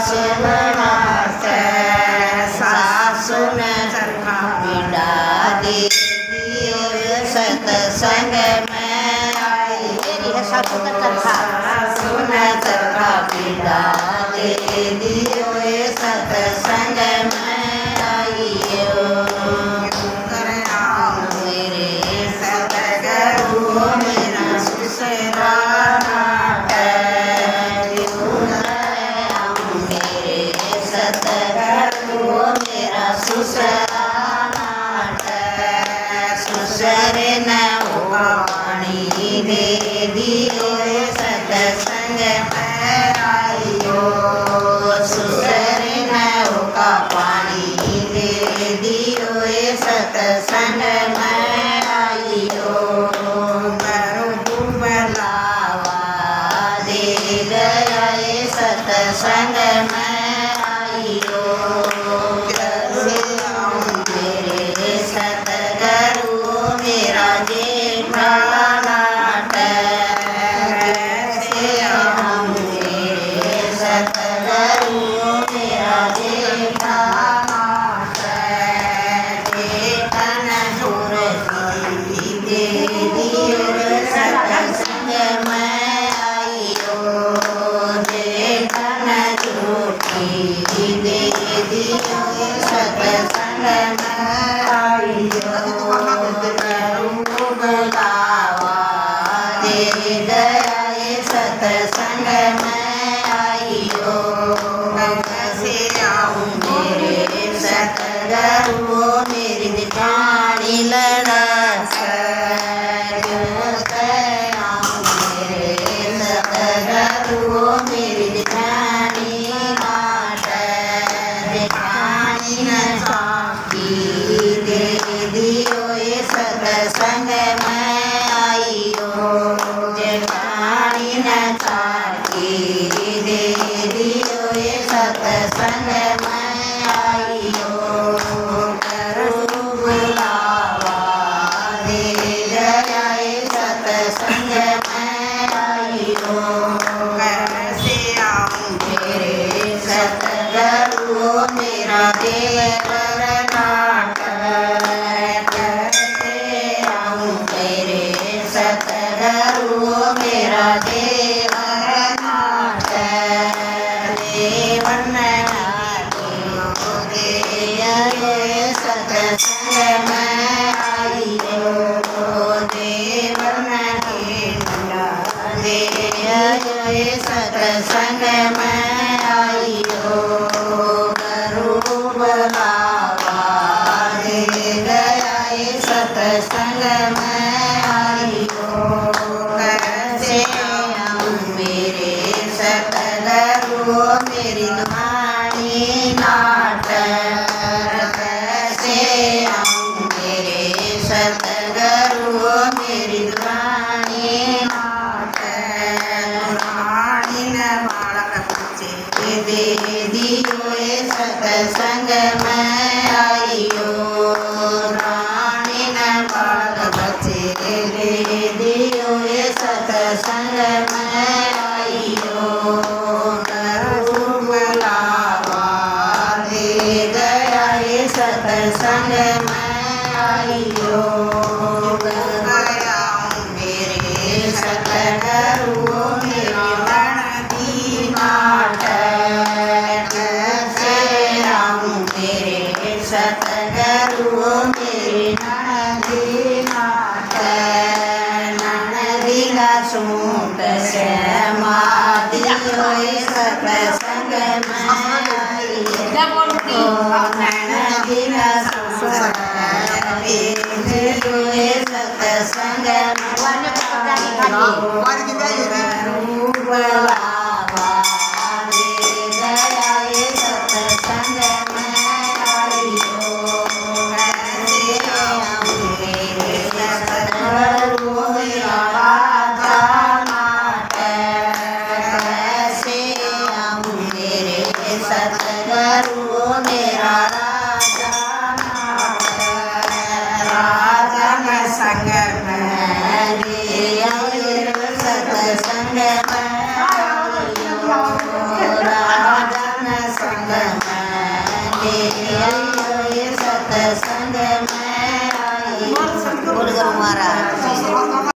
सासुन चरखा पीड़ा दे दियो सत्संग में आई। मेरी है सासुन चरखा पीड़ा दे दियो सत्संग में आइयो। मेरे सतगुरु मेरा सुसरा सुसरे न पानी दे दियो सत्संग में आइयो। सुसरे न पानी दे दियो सत्संग में आइयो। करो बुलावा दे गया सत्संग में आइयो। सत्संग में आइयो। कैसे आऊं मेरे सतगुरु मेरी दिखानी लड़स। कैसे आऊं मेरे सतगुरु मेरी दिखानी नाट। दिखानी न साकी दे दियो सत्संग में आइयो। सत्संग में आइयो। करो बुलावा दे गया सत्संग में आइयो। कैसे आऊं मेरे सतगुरु मेरा देवर नाट। कैसे आऊं मेरे सतगुरु मेरा देवर नाट। सत्संग में आइयो। देवन दे सत्संग में आइयो। करो बुलावा दे गया सत्संग में आइयो। कैसे आऊं मेरे सतगुरु मेरी दुआनी नाट। सतगुरु मेरी दुआनी नाट। रानी न बालक बच्चे दे दियो सत्संग में आइयो। रानी न बालक बच्चे दे दियो सत्संग में आइयो। करो बुलावा दे गया सत्संग में आइयो। मेरे सतगुरु मेरी ननदी नाट। कैसे आऊं मेरे सतगुरु मेरी ननदी नाट। ननदी का सूट से मादियो सत्संग में आइयो। ननदी का सूट सत्संग बुलावा दे गया सत्संग में आइयो। कैसे आऊं मेरे सतगुरु मेरा राजा नाट। कैसे आऊं मेरे सतगुरु मेरा राजा नाट। राजन संग में सत्संग में राजन ये सत्संग में आई। बोल गुरु महाराज।